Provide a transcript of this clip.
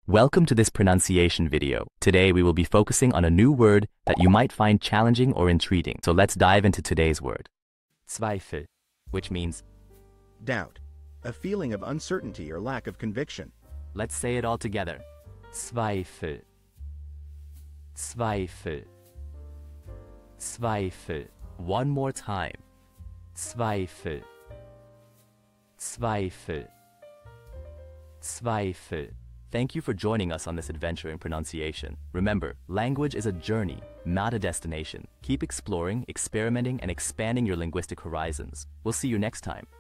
Welcome to this pronunciation video. Today we will be focusing on a new word that you might find challenging or intriguing. So let's dive into today's word. Zweifel, which means Doubt. A feeling of uncertainty or lack of conviction. let's say it all together. Zweifel. Zweifel. Zweifel. One more time. Zweifel. Zweifel. Zweifel. Thank you for joining us on this adventure in pronunciation. Remember, language is a journey, not a destination. Keep exploring, experimenting, and expanding your linguistic horizons. We'll see you next time.